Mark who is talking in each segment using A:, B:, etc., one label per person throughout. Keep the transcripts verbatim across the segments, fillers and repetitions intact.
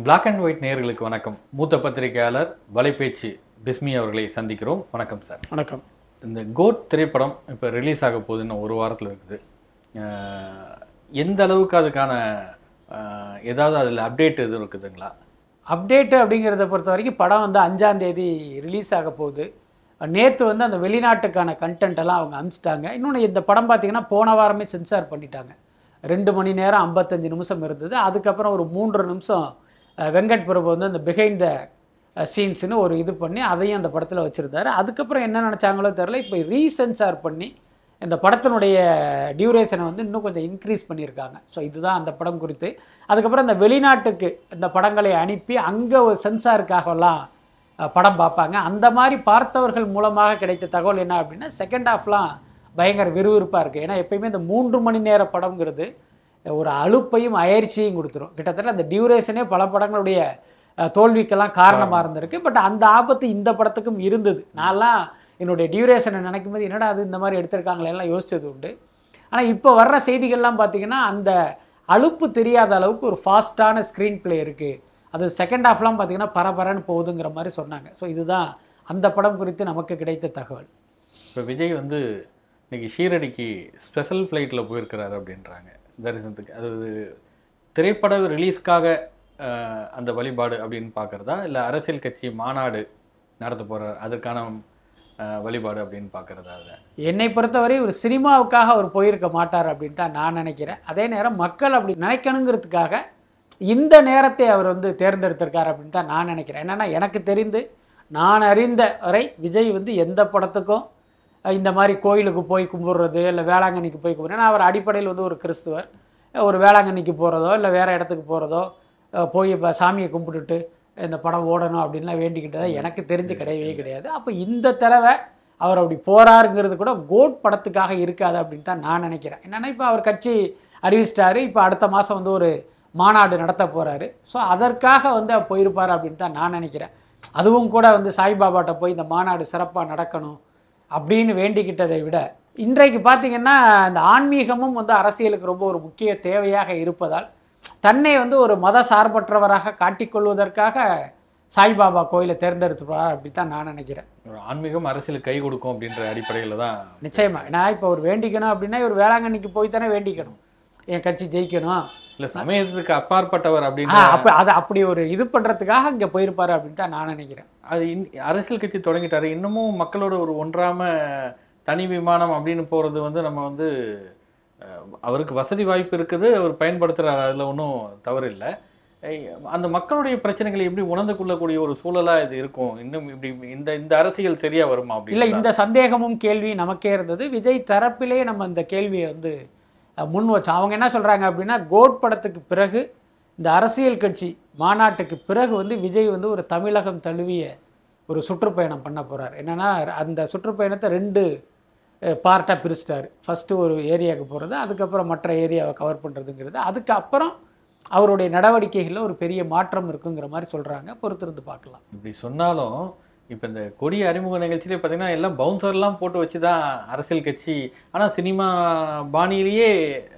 A: Black and white நேயர்களுக்கு வணக்கம். மூத்த பத்திரிகையாளர் வலைபேச்சு பிஸ்மி அவர்களை சந்திக்கிறோம். வணக்கம் சார்.
B: வணக்கம்.
A: இந்த கோட் திரைப்படம் இப்போ ரிலீஸ் ஆக போகுதுன்னு ஒரு வாரத்தில் இருக்குது. எந்த அளவுக்கு அதுக்கான ஏதாவது அதில் அப்டேட் எதுவும் இருக்குதுங்களா?
B: அப்டேட்டு அப்படிங்கிறத பொறுத்த வரைக்கும் படம் வந்து அஞ்சாம் தேதி ரிலீஸ் ஆக போகுது. நேற்று வந்து அந்த வெளிநாட்டுக்கான கண்டென்ட் எல்லாம் அவங்க அனுப்பிச்சிட்டாங்க. இன்னொன்று இந்த படம் பார்த்திங்கன்னா போன வாரமே சென்சார் பண்ணிட்டாங்க. ரெண்டு மணி நேரம் ஐம்பத்தஞ்சு நிமிஷம் இருந்தது. அதுக்கப்புறம் ஒரு மூன்று நிமிஷம் வெங்கட் பிரபு வந்து அந்த பிஹைண்ட் த சீன்ஸ்னு ஒரு இது பண்ணி அதையும் அந்த படத்தில் வச்சுருந்தாரு. அதுக்கப்புறம் என்ன நினச்சாங்களோ தெரில, இப்போ ரீசென்சார் பண்ணி இந்த படத்தினுடைய டியூரேஷனை வந்து இன்னும் கொஞ்சம் இன்க்ரீஸ் பண்ணியிருக்காங்க. ஸோ இதுதான் அந்த படம் குறித்து. அதுக்கப்புறம் இந்த வெளிநாட்டுக்கு இந்த படங்களை அனுப்பி அங்கே ஒரு சென்சாருக்காகலாம் படம் பார்ப்பாங்க. அந்த மாதிரி பார்த்தவர்கள் மூலமாக கிடைத்த தகவல் என்ன அப்படின்னா, செகண்ட் ஹாஃப்லாம் பயங்கர விறுவிறுப்பாக இருக்குது. ஏன்னா எப்பயுமே இந்த மூன்று மணி நேர படம்ங்கிறது ஒரு அலுப்பையும் அயற்சியும் கொடுத்துரும். கிட்டத்தட்ட அந்த டியூரேஷனே பல படங்களுடைய தோல்விக்கெல்லாம் காரணமாக இருந்திருக்கு. பட் அந்த ஆபத்து இந்த படத்துக்கும் இருந்தது. நான்லாம் என்னுடைய டியூரேஷனை நினைக்கும் போது என்னடா அது இந்த மாதிரி எடுத்திருக்காங்களே எல்லாம் யோசிச்சது உண்டு. ஆனால் இப்போ வர்ற செய்திகள்லாம் பார்த்திங்கன்னா அந்த அலுப்பு தெரியாத அளவுக்கு ஒரு ஃபாஸ்ட்டான ஸ்க்ரீன் பிளே இருக்குது. அது செகண்ட் ஹாஃப்லாம் பார்த்திங்கன்னா பரபரன்னு போகுதுங்கிற மாதிரி சொன்னாங்க. ஸோ இதுதான் அந்த படம் குறித்து நமக்கு கிடைத்த தகவல்.
A: இப்போ விஜய் வந்து இன்னைக்கு ஷீரடிக்கு ஸ்பெஷல் ஃப்ளைட்டில் போயிருக்கிறாரு அப்படின்றாங்க தரிசனத்துக்கு. அது திரைப்பட ரிலீஸ்க்காக அந்த வழிபாடு அப்படின்னு பார்க்குறதா, இல்லை அரசியல் கட்சி மாநாடு நடத்த போகிற அதற்கான வழிபாடு அப்படின்னு பார்க்குறதா? அதை
B: என்னை பொறுத்தவரை ஒரு சினிமாவுக்காக அவர் போயிருக்க மாட்டார் அப்படின்னு தான் நான் நினைக்கிறேன். அதே நேரம் மக்கள் அப்படி நினைக்கணுங்கிறதுக்காக இந்த நேரத்தை அவர் வந்து தேர்ந்தெடுத்திருக்கார் அப்படின்னு தான் நான் நினைக்கிறேன். என்னென்னா எனக்கு தெரிந்து நான் அறிந்த வரை விஜய் வந்து எந்த படத்துக்கும் இந்த மாதிரி கோயிலுக்கு போய் கும்பிட்றது இல்லை வேளாங்கண்ணிக்கு போய் கும்பிட்றது, ஏன்னா அவர் அடிப்படையில் வந்து ஒரு கிறிஸ்துவர். ஒரு வேளாங்கண்ணிக்கு போகிறதோ இல்லை வேறு இடத்துக்கு போகிறதோ போய் இப்போ சாமியை கும்பிட்டுட்டு இந்த படம் ஓடணும் அப்படின்லாம் வேண்டிக்கிட்டதா எனக்கு தெரிஞ்சு கிடையவே கிடையாது. அப்போ இந்த தடவை அவர் அப்படி போகிறாருங்கிறது கூட கோட் படத்துக்காக இருக்காது அப்படின்னு தான் நான் நினைக்கிறேன். என்னென்னா இப்போ அவர் கட்சி அறிவிச்சிட்டாரு. இப்போ அடுத்த மாதம் வந்து ஒரு மாநாடு நடத்த போகிறாரு. ஸோ அதற்காக வந்து அவர் போயிருப்பார் அப்படின்னு தான் நான் நினைக்கிறேன். அதுவும் கூட வந்து சாய்பாபாட்ட போய் இந்த மாநாடு சிறப்பாக நடக்கணும் அப்படின்னு வேண்டிக்கிட்டதை விட இன்றைக்கு பார்த்திங்கன்னா இந்த ஆன்மீகமும் வந்து அரசியலுக்கு ரொம்ப ஒரு முக்கிய தேவையாக இருப்பதால் தன்னை வந்து ஒரு மத சார்பற்றவராக காட்டிக்கொள்வதற்காக சாய்பாபா கோயிலை தேர்ந்தெடுத்துப்பார் அப்படி தான் நான் நினைக்கிறேன்.
A: ஒரு ஆன்மீகம் அரசியலுக்கு கை கொடுக்கும் அப்படின்ற அடிப்படையில் தான்
B: நிச்சயமா. ஏன்னா இப்போ ஒரு வேண்டிக்கணும் அப்படின்னா ஒரு வேளாங்கண்ணிக்கு போய் தானே வேண்டிக்கணும், என் கட்சி ஜெயிக்கணும்,
A: இல்லை சமயத்துக்கு அப்பாற்பட்டவர் அப்படின்னு
B: அப்போ அதை அப்படி ஒரு இது பண்ணுறதுக்காக இங்கே போயிருப்பாரு அப்படின்னு தான் நான் நினைக்கிறேன்.
A: அது அரசியல் கட்சி தொடங்கிட்டாரு. இன்னமும் மக்களோட ஒரு ஒன்றாம தனி விமானம் அப்படின்னு போகிறது வந்து நம்ம வந்து அவருக்கு வசதி வாய்ப்பு இருக்குது, அவர் பயன்படுத்துகிறார், அதில் ஒன்றும் தவறு இல்லை. அந்த மக்களுடைய பிரச்சனைகளை எப்படி உணர்ந்து கொள்ளக்கூடிய ஒரு சூழலாக இது இருக்கும். இன்னும் இப்படி இந்த இந்த அரசியல் சரியாக வருமா அப்படி
B: இல்லை, இந்த சந்தேகமும் கேள்வி நமக்கே இருந்தது. விஜய் தரப்பிலே நம்ம இந்த கேள்வியை வந்து முன் வச்சோம். அவங்க என்ன சொல்கிறாங்க அப்படின்னா, கோட் படத்துக்கு பிறகு இந்த அரசியல் கட்சி மாநாட்டுக்கு பிறகு வந்து விஜய் வந்து ஒரு தமிழகம் தழுவிய ஒரு சுற்றுப்பயணம் பண்ண போகிறார். என்னென்னா அந்த சுற்றுப்பயணத்தை ரெண்டு பார்ட்டாக பிரிச்சிட்டாரு. ஃபஸ்ட்டு ஒரு ஏரியாவுக்கு போகிறது, அதுக்கப்புறம் மற்ற ஏரியாவை கவர் பண்ணுறதுங்கிறது. அதுக்கப்புறம் அவருடைய நடவடிக்கைகளில் ஒரு பெரிய மாற்றம் இருக்குங்கிற மாதிரி சொல்கிறாங்க. பொறுத்திருந்து பார்க்கலாம்.
A: இப்படி சொன்னாலும் இப்போ இந்த கொடிய அறிமுக நிகழ்ச்சியிலே பார்த்தீங்கன்னா எல்லாம் பவுன்சர்லாம் போட்டு வச்சு தான் அரசியல் கட்சி, ஆனால் சினிமா பாணியிலேயே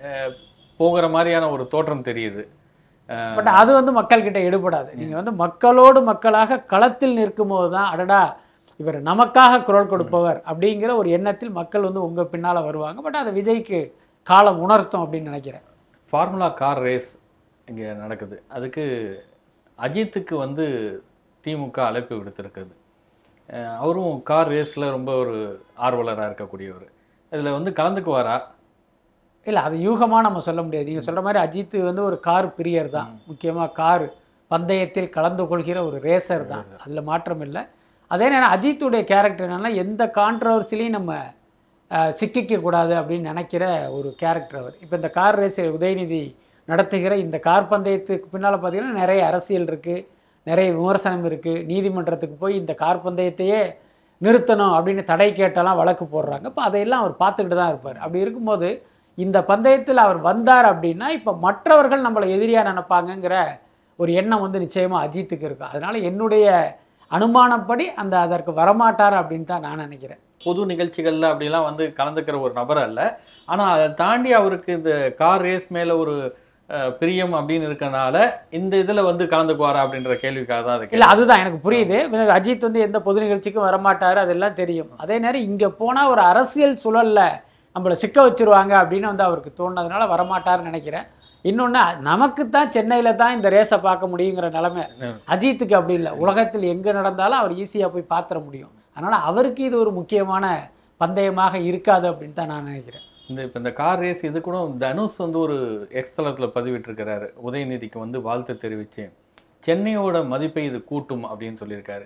A: போகிற மாதிரியான ஒரு தோற்றம் தெரியுது.
B: பட் அது வந்து மக்கள்கிட்ட எடுபடாது. நீங்கள் வந்து மக்களோடு மக்களாக களத்தில் நிற்கும் போது தான் அடடா இவர் நமக்காக குரல் கொடுப்பவர் அப்படிங்கிற ஒரு எண்ணத்தில் மக்கள் வந்து உங்கள் பின்னால் வருவாங்க. பட் அதை விஜய்க்கு காலம் உணர்த்தும் அப்படின்னு நினைக்கிறேன்.
A: ஃபார்முலா கார் ரேஸ் இங்கே நடக்குது. அதுக்கு அஜித்துக்கு வந்து திமுக அழைப்பு விடுத்திருக்குது. அவரும் கார் ரேஸில் ரொம்ப ஒரு ஆர்வலராக இருக்கக்கூடியவர். இதில் வந்து கலந்துக்குவாரா?
B: இல்லை, அது யூகமாக நம்ம சொல்ல முடியாது. நீங்கள் சொல்கிற மாதிரி அஜித் வந்து ஒரு கார் பிரியர் தான். முக்கியமாக கார் பந்தயத்தில் கலந்து கொள்கிற ஒரு ரேசர் தான், அதில் மாற்றம் இல்லை. அதே நேரம் அஜித்துடைய கேரக்டர் என்னென்னா எந்த கான்ட்ரவர்சிலையும் நம்ம சிக்கிக்கக்கூடாது அப்படின்னு நினைக்கிற ஒரு கேரக்டர் அவர். இப்போ இந்த கார் ரேஸ் உதயநிதி நடத்துகிற இந்த கார் பந்தயத்துக்கு பின்னால் பார்த்திங்கன்னா நிறைய அரசியல் இருக்குது, நிறைய விமர்சனம் இருக்குது. நீதிமன்றத்துக்கு போய் இந்த கார் பந்தயத்தையே நிறுத்தணும் அப்படின்னு தடை கேட்டெல்லாம் வழக்கு போடுறாங்க. இப்போ அதையெல்லாம் அவர் பார்த்துக்கிட்டு தான் இருப்பார். அப்படி இருக்கும்போது இந்த பந்தயத்தில் அவர் வந்தார் அப்படின்னா இப்போ மற்றவர்கள் நம்மளை எதிரியாக நினைப்பாங்கங்கிற ஒரு எண்ணம் வந்து நிச்சயமாக அஜித்துக்கு இருக்கும். அதனால் என்னுடைய அனுமானப்படி அந்த அதற்கு வரமாட்டார் அப்படின்னு தான் நான் நினைக்கிறேன்.
A: பொது நிகழ்ச்சிகளில் அப்படிலாம் வந்து கலந்துக்கிற ஒரு நபர் அல்ல. ஆனால் அதை தாண்டி அவருக்கு இந்த கார் ரேஸ் மேலே ஒரு பிரியம் அப்படின்னு இருக்கனால இந்த இதுல வந்து கலந்துக்குவாரா அப்படின்ற கேள்விக்காக தான் அது.
B: இல்லை, அதுதான் எனக்கு புரியுது. அஜித் வந்து எந்த பொது நிகழ்ச்சிக்கும் வரமாட்டாரு, அதெல்லாம் தெரியும். அதே நேரம் இங்க போனா ஒரு அரசியல் சூழல்ல நம்மளை சிக்க வச்சிருவாங்க அப்படின்னு வந்து அவருக்கு தோணுனதுனால வரமாட்டாருன்னு நினைக்கிறேன். இன்னொன்று, நமக்கு தான் சென்னையில் தான் இந்த ரேஸை பார்க்க முடியுங்கிற நிலைமை. அஜித்துக்கு அப்படி இல்லை, உலகத்தில் எங்கே நடந்தாலும் அவர் ஈஸியாக போய் பார்த்துட முடியும். அதனால் அவருக்கு இது ஒரு முக்கியமான பந்தயமாக இருக்காது அப்படின்னு தான் நான் நினைக்கிறேன்.
A: இந்த இப்போ இந்த கார் ரேஸ் இது கூட தனுஷ் வந்து ஒரு எக்ஸ்தலத்தில் பதிவிட்டிருக்கிறாரு. உதயநிதிக்கு வந்து வாழ்த்து தெரிவித்து சென்னையோட மதிப்பை இது கூட்டும் அப்படின்னு சொல்லியிருக்காரு.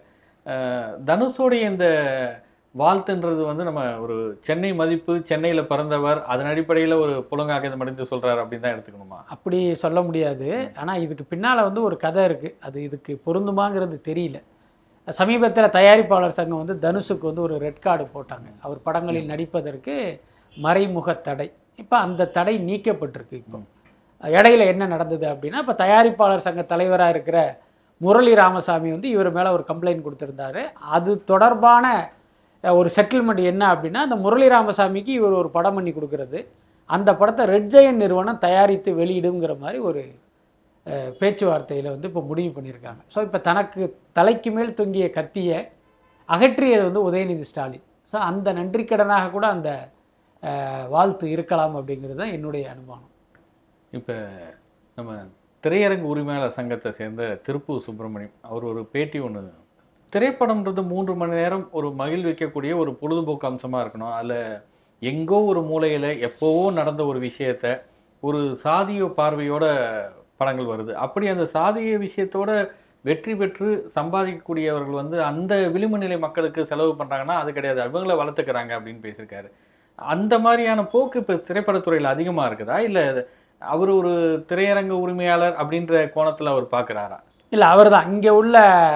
A: தனுஷோடைய இந்த வாழ்த்துன்றது வந்து நம்ம ஒரு சென்னை மதிப்பு, சென்னையில் பிறந்தவர், அதன் அடிப்படையில் ஒரு புலங்காக மடிந்து சொல்கிறார் அப்படின்னு தான் எடுத்துக்கணுமா?
B: அப்படி சொல்ல முடியாது. ஆனால் இதுக்கு பின்னால் வந்து ஒரு கதை இருக்குது, அது இதுக்கு பொருந்துமாங்கிறது தெரியல. சமீபத்தில் தயாரிப்பாளர் சங்கம் வந்து தனுஷுக்கு வந்து ஒரு ரெட் கார்டு போட்டாங்க. அவர் படங்களில் நடிப்பதற்கு மறைமுக தடை. இப்போ அந்த தடை நீக்கப்பட்டிருக்கு. இப்போ இடையில என்ன நடந்தது அப்படின்னா, இப்போ தயாரிப்பாளர் சங்க தலைவராக இருக்கிற முரளி ராமசாமி வந்து இவர் மேலே ஒரு கம்ப்ளைண்ட் கொடுத்துருந்தாரு. அது தொடர்பான ஒரு செட்டில்மெண்ட் என்ன அப்படின்னா, அந்த முரளி ராமசாமிக்கு இவர் ஒரு படம் பண்ணி கொடுக்கறது, அந்த படத்தை ரெட் ஜெயண்ட் நிறுவனம் தயாரித்து வெளியிடுங்கிற மாதிரி ஒரு பேச்சுவார்த்தையில் வந்து இப்போ முடிவு பண்ணியிருக்காங்க. ஸோ இப்போ தனக்கு தலைக்கு மேல் தொங்கிய கத்தியை அகற்றியது வந்து உதயநிதி ஸ்டாலின். ஸோ அந்த நன்றிக்கடனாக கூட அந்த வாழ்த்து இருக்கலாம் அப்படிங்கிறது தான் என்னுடைய அனுமானம்.
A: இப்போ நம்ம திரையரங்கு உரிமையாளர் சங்கத்தை சேர்ந்த திருப்பூர் சுப்பிரமணியம் அவர் ஒரு பேட்டி ஒன்று, திரைப்படம்ன்றது மூன்று மணி நேரம் ஒரு மகிழ்விக்கக்கூடிய ஒரு பொழுதுபோக்கு அம்சமாக இருக்கணும். அதில் எங்கோ ஒரு மூலையில் எப்போவோ நடந்த ஒரு விஷயத்த ஒரு சாதிய பார்வையோட படங்கள் வருது. அப்படி அந்த சாதிய விஷயத்தோட வெற்றி பெற்று சம்பாதிக்கக்கூடியவர்கள் வந்து அந்த விளிம்பு நிலை மக்களுக்கு செலவு பண்ணுறாங்கன்னா அது கிடையாது, அவங்கள வளர்த்துக்கிறாங்க அப்படின்னு பேசியிருக்காரு. அந்த மாதிரியான போக்கு இப்போ திரைப்படத்துறையில் அதிகமாக இருக்குதா, இல்லை அவர் ஒரு திரையரங்க உரிமையாளர் அப்படின்ற கோணத்தில் அவர் பார்க்குறாரா?
B: இல்லை, அவர் தான் இங்கே உள்ள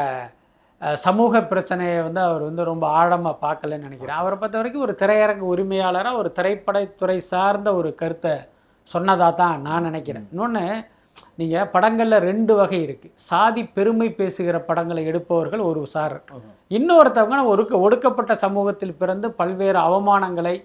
B: சமூக பிரச்சனையை வந்து அவர் வந்து ரொம்ப ஆழமாக பார்க்கலன்னு நினைக்கிறேன். அவரை பொறுத்த வரைக்கும் ஒரு திரையரங்கு உரிமையாளராக ஒரு திரைப்படத்துறை சார்ந்த ஒரு கருத்தை சொன்னதாக தான் நான் நினைக்கிறேன். இன்னொன்று, நீங்கள் படங்களில் ரெண்டு வகை இருக்குது. சாதி பெருமை பேசுகிற படங்களை எடுப்பவர்கள் ஒரு சார், இன்னொருத்தவங்க ஒடுக்க ஒடுக்கப்பட்ட சமூகத்தில் பிறந்து பல்வேறு அவமானங்களை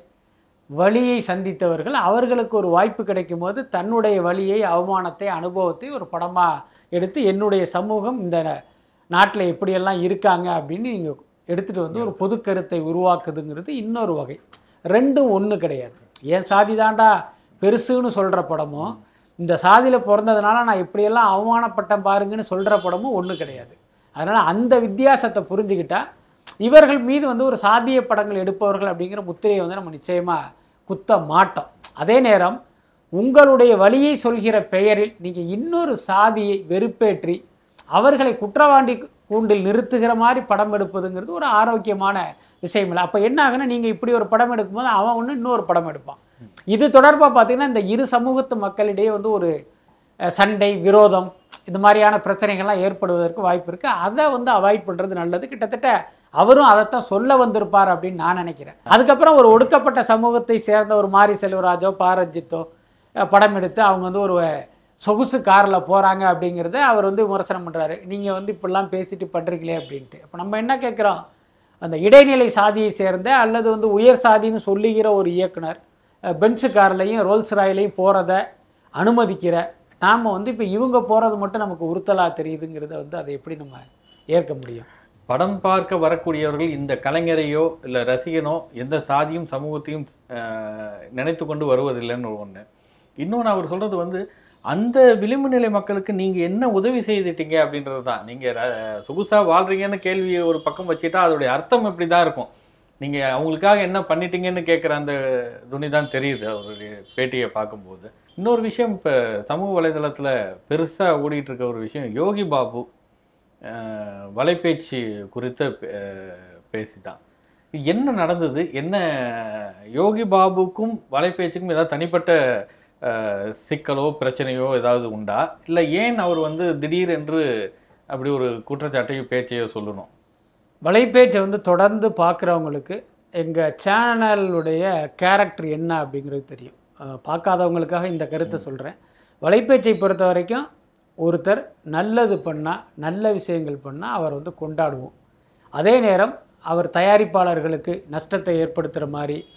B: வலியை சந்தித்தவர்கள். அவர்களுக்கு ஒரு வாய்ப்பு கிடைக்கும் போது தன்னுடைய வலியை, அவமானத்தை, அனுபவத்தை ஒரு படமாக எடுத்து என்னுடைய சமூகம் இந்த நாட்டில் எப்படியெல்லாம் இருக்காங்க அப்படின்னு நீங்கள் எடுத்துகிட்டு வந்து ஒரு பொது கருத்தை உருவாக்குதுங்கிறது இன்னொரு வகை. ரெண்டும் ஒன்று கிடையாது. ஏன் சாதி தாண்டா பெருசுன்னு சொல்கிற படமும், இந்த சாதியில் பிறந்ததுனால நான் எப்படியெல்லாம் அவமானப்பட்டேன் பாருங்கன்னு சொல்கிற படமும் ஒன்று கிடையாது. அதனால் அந்த வித்தியாசத்தை புரிஞ்சுக்கிட்டா இவர்கள் மீது வந்து ஒரு சாதிய படங்கள் எடுப்பவர்கள் அப்படிங்கிற முத்திரையை வந்து நம்ம நிச்சயமாக குத்த மாட்டோம். அதே நேரம் உங்களுடைய வழியை சொல்கிற பெயரில் நீங்கள் இன்னொரு சாதியை வெறுப்பேற்றி அவர்களை குற்றவாண்டி கூண்டில் நிறுத்துகிற மாதிரி படம் எடுப்பதுங்கிறது ஒரு ஆரோக்கியமான விஷயம் இல்லை. அப்போ என்ன ஆகுன்னா, நீங்கள் இப்படி ஒரு படம் எடுக்கும்போது அவன் ஒன்று இன்னொரு படம் எடுப்பான். இது தொடர்பாக பார்த்தீங்கன்னா இந்த இரு சமூகத்து மக்களிடையே வந்து ஒரு சண்டை, விரோதம், இந்த மாதிரியான பிரச்சனைகள்லாம் ஏற்படுவதற்கு வாய்ப்பு இருக்குது. அதை வந்து அவாய்ட் பண்ணுறது நல்லது. கிட்டத்தட்ட அவரும் அதைத்தான் சொல்ல வந்திருப்பார் அப்படின்னு நான் நினைக்கிறேன். அதுக்கப்புறம் ஒரு ஒடுக்கப்பட்ட சமூகத்தை சேர்ந்த ஒரு மாரி செல்வராஜோ பாரஞ்சித்தோ படம் எடுத்து அவங்க வந்து ஒரு சொகுசு காரில் போகிறாங்க அப்படிங்கிறத அவர் வந்து விமர்சனம் பண்ணுறாரு. நீங்கள் வந்து இப்படிலாம் பேசிட்டு பண்ணுறீங்களே அப்படின்ட்டு. அப்போ நம்ம என்ன கேட்குறோம், அந்த இடைநிலை சாதியை சேர்ந்த அல்லது வந்து உயர் சாதின்னு சொல்லுகிற ஒரு இயக்குனர் பென்ஸு கார்லையும் ரோல்ஸ் ராயிலையும் போகிறத அனுமதிக்கிற நாம் வந்து இப்போ இவங்க போகிறது மட்டும் நமக்கு உறுத்தலாக தெரியுதுங்கிறத வந்து அதை எப்படி நம்ம ஏற்க முடியும்?
A: படம் பார்க்க வரக்கூடியவர்கள் இந்த கலைஞரையோ இல்லை ரசிகனோ எந்த சாதியும் சமூகத்தையும் நினைத்து கொண்டு வருவதில்லைன்னு ஒன்று. இன்னொன்று அவர் சொல்கிறது வந்து அந்த விளிம்பு நிலை மக்களுக்கு நீங்கள் என்ன உதவி செய்துட்டீங்க அப்படின்றது தான். நீங்கள் சொகுசாக வாழ்கிறீங்கன்னு கேள்வியை ஒரு பக்கம் வச்சுட்டா அதோடைய அர்த்தம் இப்படி தான் இருக்கும். நீங்கள் அவங்களுக்காக என்ன பண்ணிட்டீங்கன்னு கேட்குற அந்த துணி தான் தெரியுது அவருடைய பேட்டியை பார்க்கும்போது. இன்னொரு விஷயம், இப்போ சமூக வலைதளத்தில் பெருசாக ஓடிட்டு இருக்க ஒரு விஷயம், யோகி பாபு வலைபேச்சு குறித்த பேசிதான். என்ன நடந்தது, என்ன யோகி பாபுக்கும் வலைபேச்சுக்கும் ஏதாவது தனிப்பட்ட சிக்கலோ பிரச்சனையோ ஏதாவது உண்டா, இல்லை ஏன் அவர் வந்து திடீர் என்று அப்படி ஒரு குற்றச்சாட்டையோ பேச்சையோ சொல்லணும்?
B: வலைபேச்சை வந்து தொடர்ந்து பார்க்குறவங்களுக்கு எங்கள் சேனலுடைய கேரக்டர் என்ன அப்படிங்கிறது தெரியும். பார்க்காதவங்களுக்காக இந்த கருத்தை சொல்கிறேன். வலைபேச்சை பொறுத்த வரைக்கும் ஒருத்தர் நல்லது பண்ணால், நல்ல விஷயங்கள் பண்ணால் அவர் வந்து கொண்டாடுவோம். அதே நேரம் அவர் தயாரிப்பாளர்களுக்கு நஷ்டத்தை ஏற்படுத்துகிற மாதிரி,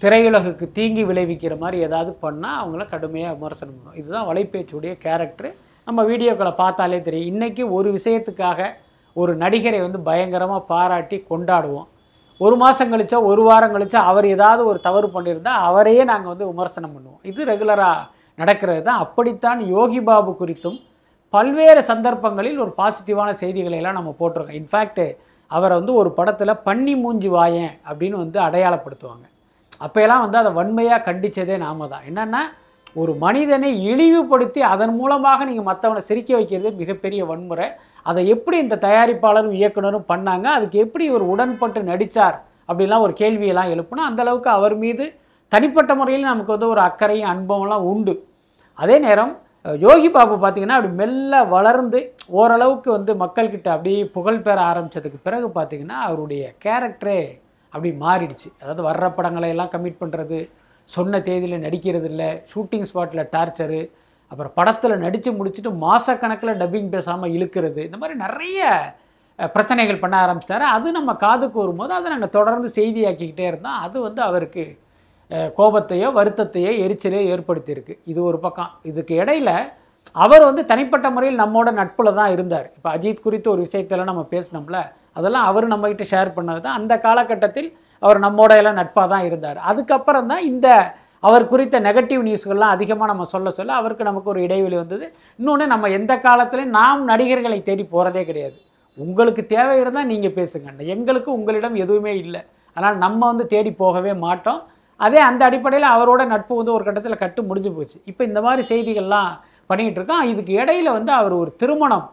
B: திரையுலகுக்கு தீங்கி விளைவிக்கிற மாதிரி ஏதாவது பண்ணால் அவங்கள கடுமையாக விமர்சனம் பண்ணுவோம். இதுதான் வலைப்பேச்சுடைய கேரக்டரு. நம்ம வீடியோக்களை பார்த்தாலே தெரியும். இன்றைக்கி ஒரு விஷயத்துக்காக ஒரு நடிகரை வந்து பயங்கரமாக பாராட்டி கொண்டாடுவோம். ஒரு மாதம் கழிச்சோ ஒரு வாரம் கழிச்சோ அவர் ஏதாவது ஒரு தவறு பண்ணியிருந்தால் அவரையே நாங்கள் வந்து விமர்சனம் பண்ணுவோம். இது ரெகுலராக நடக்கிறது தான். அப்படித்தான் யோகி பாபு குறித்தும் பல்வேறு சந்தர்ப்பங்களில் ஒரு பாசிட்டிவான செய்திகளை எல்லாம் நம்ம போட்டிருக்கோம். இன்ஃபேக்ட் அவரை வந்து ஒரு படத்தில் பன்னி மூஞ்சி வாயன் அப்படின்னு வந்து அடையாளப்படுத்துவாங்க. அப்போயெல்லாம் வந்து அதை வன்மையாக கண்டித்ததே நாம தான். என்னென்னா ஒரு மனிதனை இழிவுபடுத்தி அதன் மூலமாக நீங்கள் மற்றவனை சிரிக்க வைக்கிறது மிகப்பெரிய வன்முறை. அதை எப்படி இந்த தயாரிப்பாளரும் இயக்குனரும் பண்ணாங்க, அதுக்கு எப்படி ஒரு உடன்பட்டு நடித்தார் அப்படின்லாம் ஒரு கேள்வியெல்லாம் எழுப்புனா, அந்தளவுக்கு அவர் மீது தனிப்பட்ட முறையில் நமக்கு வந்து ஒரு அக்கறையும் அன்பமெல்லாம் உண்டு. அதே நேரம் யோகி பாபு பார்த்திங்கன்னா அப்படி மெல்ல வளர்ந்து ஓரளவுக்கு வந்து மக்கள்கிட்ட அப்படியே புகழ் பெற ஆரம்பித்ததுக்கு பிறகு பார்த்திங்கன்னா அவருடைய கேரக்டரே அப்படி மாறிடுச்சு. அதாவது வர்ற படங்களை எல்லாம் கமிட் பண்ணுறது, சொன்ன தேதியில் நடிக்கிறது இல்லை, ஷூட்டிங் ஸ்பாட்டில் டார்ச்சரு, அப்புறம் படத்தில் நடித்து முடிச்சுட்டு மாதக்கணக்கில் டப்பிங் பேசாமல் இழுக்கிறது, இந்த மாதிரி நிறைய பிரச்சனைகள் பண்ண ஆரம்பிச்சிட்டாரு. அது நம்ம காதுக்கு வரும்போது அதை நாங்கள் தொடர்ந்து செய்தியாக்கிக்கிட்டே இருந்தோம். அது வந்து அவருக்கு கோபத்தையோ வருத்தத்தையோ எரிச்சலையோ ஏற்படுத்தியிருக்கு. இது ஒரு பக்கம். இதுக்கு இடையில் அவர் வந்து தனிப்பட்ட முறையில் நம்மோட நட்பில் தான் இருந்தார். இப்போ அஜித் குறித்து ஒரு விஷயத்தெல்லாம் நம்ம பேசினோம்ல, அதெல்லாம் அவர் நம்மகிட்ட ஷேர் பண்ணது தான். அந்த காலகட்டத்தில் அவர் நம்மோட எல்லாம் நட்பாக தான் இருந்தார். அதுக்கப்புறம் தான் இந்த அவர் குறித்த நெகட்டிவ் நியூஸ்கள்லாம் அதிகமாக நம்ம சொல்ல சொல்ல அவருக்கு நமக்கு ஒரு இடைவெளி வந்தது. இன்னொன்று, நம்ம எந்த காலத்துலையும் நாம் நடிகர்களை தேடி போகிறதே கிடையாது. உங்களுக்கு தேவை இருந்தால் நீங்கள் பேசுங்க, எங்களுக்கு உங்களிடம் எதுவுமே இல்லை, அதனால் நம்ம வந்து தேடி போகவே மாட்டோம். அதே அந்த அடிப்படையில் அவரோட நட்பு வந்து ஒரு கட்டத்தில் கட்டு முடிஞ்சு போச்சு. இப்போ இந்த மாதிரி செய்திகள்லாம் பண்ணிகிட்டு இருக்கோம். இதுக்கு இடையில் வந்து அவர் ஒரு திருமணம்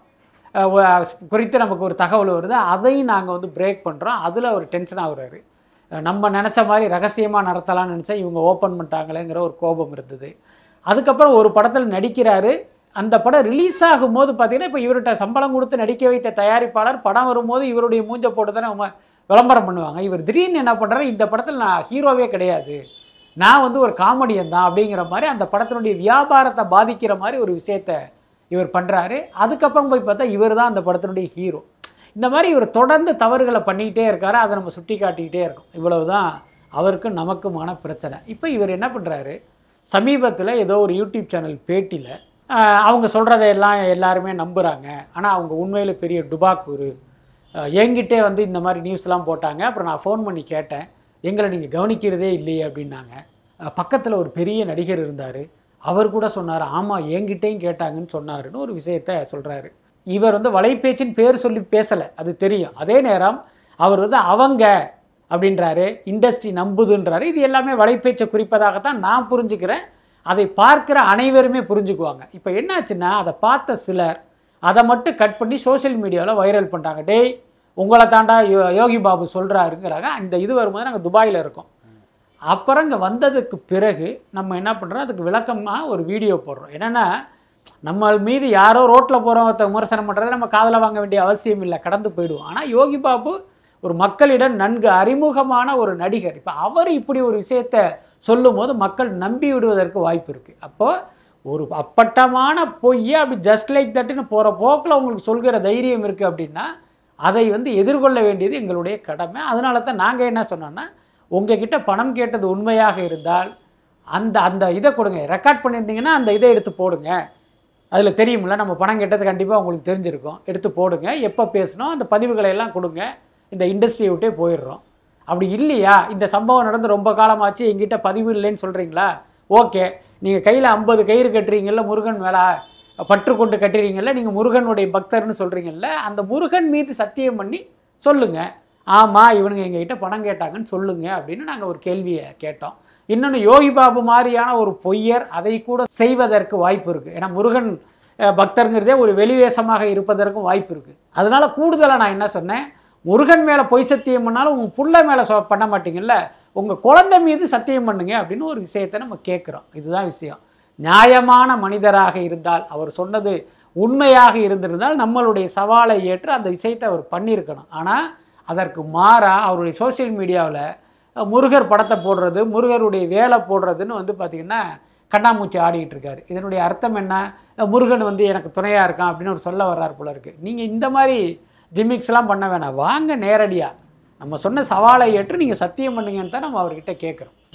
B: குறித்து நமக்கு ஒரு தகவல் வருது. அதையும் நாங்கள் வந்து பிரேக் பண்ணுறோம். அதில் ஒரு டென்ஷன் ஆகுறாரு. நம்ம நினச்ச மாதிரி ரகசியமாக நடத்தலாம்னு நினச்சா இவங்க ஓப்பன் பண்ணிட்டாங்களேங்கிற ஒரு கோபம் இருந்தது. அதுக்கப்புறம் ஒரு படத்தில் நடிக்கிறாரு. அந்த படம் ரிலீஸ் ஆகும்போது பார்த்திங்கன்னா இப்போ இவர்கிட்ட சம்பளம் கொடுத்து நடிக்க வைத்த தயாரிப்பாளர் படம் வரும்போது இவருடைய மூஞ்ச போட்டு தானே நம்ம விளம்பரம் பண்ணுவாங்க. இவர் திடீர்னு என்ன பண்ணுறாரு, இந்த படத்தில் நான் ஹீரோவே கிடையாது, நான் வந்து ஒரு காமெடியன் தான் அப்படிங்கிற மாதிரி அந்த படத்தினுடைய வியாபாரத்தை பாதிக்கிற மாதிரி ஒரு விஷயத்தை இவர் பண்ணுறாரு. அதுக்கப்புறம் போய் பார்த்தா இவர் தான் அந்த படத்தினுடைய ஹீரோ. இந்த மாதிரி இவர் தொடர்ந்து தவறுகளை பண்ணிக்கிட்டே இருக்காரு. அதை நம்ம சுட்டி காட்டிக்கிட்டே இருக்கோம். இவ்வளவு தான் அவருக்கும் நமக்குமான பிரச்சனை. இப்போ இவர் என்ன பண்ணுறாரு, சமீபத்தில் ஏதோ ஒரு யூடியூப் சேனல் பேட்டியில் அவங்க சொல்கிறதையெல்லாம் எல்லாருமே நம்புகிறாங்க, ஆனால் அவங்க உண்மையில் பெரிய டுபாக்கூரு, என்கிட்டே வந்து இந்த மாதிரி நியூஸ்லாம் போட்டாங்க, அப்புறம் நான் ஃபோன் பண்ணி கேட்டேன், எங்களை நீங்கள் கவனிக்கிறதே இல்லையே அப்படின்னாங்க. பக்கத்தில் ஒரு பெரிய நடிகர் இருந்தார், அவர் கூட சொன்னார், ஆமாம் என்கிட்டையும் கேட்டாங்கன்னு சொன்னாருன்னு ஒரு விஷயத்த சொல்கிறாரு. இவர் வந்து வலைப்பேச்சின் பேர் சொல்லி பேசலை, அது தெரியும். அதே நேரம் அவர் வந்து அவங்க அப்படின்றாரு, இண்டஸ்ட்ரி நம்புதுன்றாரு. இது எல்லாமே வலைப்பேச்சை குறிப்பதாகத்தான் நான் புரிஞ்சுக்கிறேன். அதை பார்க்குற அனைவருமே புரிஞ்சுக்குவாங்க. இப்போ என்னாச்சுன்னா அதை பார்த்த சிலர் அதை மட்டும் கட் பண்ணி சோஷியல் மீடியாவில் வைரல் பண்ணுறாங்க. டேய் உங்களை தாண்டா யோ யோகி பாபு சொல்கிறாருங்கிறாங்க. இந்த இது வரும்போது நாங்கள் துபாயில் இருக்கோம். அப்புறம் இங்கே வந்ததுக்கு பிறகு நம்ம என்ன பண்ணுறோம், அதுக்கு விளக்கமாக ஒரு வீடியோ போடுறோம். என்னென்னா, நம்ம மீது யாரோ ரோட்டில் போகிறவங்க விமர்சனம் பண்ணுறதை நம்ம காதில் வாங்க வேண்டிய அவசியம் இல்லை, கடந்து போயிடுவோம். ஆனால் யோகி பாபு ஒரு மக்களிடம் நன்கு அறிமுகமான ஒரு நடிகர். இப்போ அவர் இப்படி ஒரு விஷயத்தை சொல்லும் போது மக்கள் நம்பி விடுவதற்கு வாய்ப்பு இருக்குது. அப்போது ஒரு அப்பட்டமான பொய்யை அப்படி ஜஸ்ட் லைக் தட்டுன்னு போகிற போக்கில் உங்களுக்கு சொல்கிற தைரியம் இருக்குது அப்படின்னா அதை வந்து எதிர்கொள்ள வேண்டியது எங்களுடைய கடமை. அதனால தான் நாங்கள் என்ன சொன்னோன்னா, உங்ககிட்ட பணம் கேட்டது உண்மையாக இருந்தால் அந்த அந்த இதை கொடுங்க, ரெக்கார்ட் பண்ணியிருந்தீங்கன்னா அந்த இதை எடுத்து போடுங்க, அதில் தெரியுமில்ல நம்ம பணம் கேட்டது கண்டிப்பாக உங்களுக்கு தெரிஞ்சிருக்கும், எடுத்து போடுங்க, எப்போ பேசணும் அந்த பதிவுகளை எல்லாம் கொடுங்க, இந்த இண்டஸ்ட்ரியை விட்டே போயிடுறோம். அப்படி இல்லையா, இந்த சம்பவம் நடந்து ரொம்ப காலமாச்சு, எங்கிட்ட பதிவு இல்லைன்னு சொல்கிறீங்களா, ஓகே, நீங்கள் கையில் ஐம்பது கயிறு கட்டுறீங்கல்ல, முருகன் மேலே பற்று கொண்டு கட்டுறீங்கல்ல, நீங்கள் முருகனுடைய பக்தர்னு சொல்கிறீங்கல்ல, அந்த முருகன் மீது சத்தியம் பண்ணி சொல்லுங்கள், ஆமாம் இவனுங்க எங்ககிட்ட பணம் கேட்டாங்கன்னு சொல்லுங்கள் அப்படின்னு நாங்கள் ஒரு கேள்வியை கேட்டோம். இன்னொன்று, யோகி பாபு மாதிரியான ஒரு பொய்யர் அதை கூட செய்வதற்கு வாய்ப்பு இருக்குது. ஏன்னா முருகன் பக்தருங்கிறதே ஒரு வெளிவேசமாக இருப்பதற்கும் வாய்ப்பு இருக்குது. அதனால் கூடுதலாக நான் என்ன சொன்னேன், முருகன் மேலே பொய் சத்தியம் பண்ணாலும் உங்கள் புள்ள மேலே சொ பண்ண மாட்டீங்கல்ல, உங்கள் குழந்தை மீது சத்தியம் பண்ணுங்க அப்படின்னு ஒரு விஷயத்தை நம்ம கேட்குறோம். இதுதான் விஷயம். நியாயமான மனிதராக இருந்தால், அவர் சொன்னது உண்மையாக இருந்திருந்தால் நம்மளுடைய சவாலை ஏற்று அந்த விஷயத்தை அவர் பண்ணியிருக்கணும். ஆனால் அதற்கு மாறாக அவருடைய சோஷியல் மீடியாவில் முருகர் படத்தை போடுறது, முருகருடைய வேலை போடுறதுன்னு வந்து பார்த்திங்கன்னா கண்ணாமூச்சி ஆடிக்கிட்டு இருக்காரு. இதனுடைய அர்த்தம் என்ன, முருகன் வந்து எனக்கு துணையாக இருக்கான் அப்படின்னு ஒரு சொல்ல வர்றார் போல இருக்குது. நீங்கள் இந்த மாதிரி ஜிமிக்ஸ்லாம் பண்ண வேணாம், வாங்க நேரடியாக நம்ம சொன்ன சவாலை ஏற்று நீங்கள் சத்தியம் பண்ணுங்கன்னு தான் நம்ம அவர்கிட்ட கேட்குறோம்.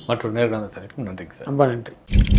A: மற்றும் நேர்காணல் தலைப்பு. நன்றிங்க சார்.
B: ரொம்ப நன்றி.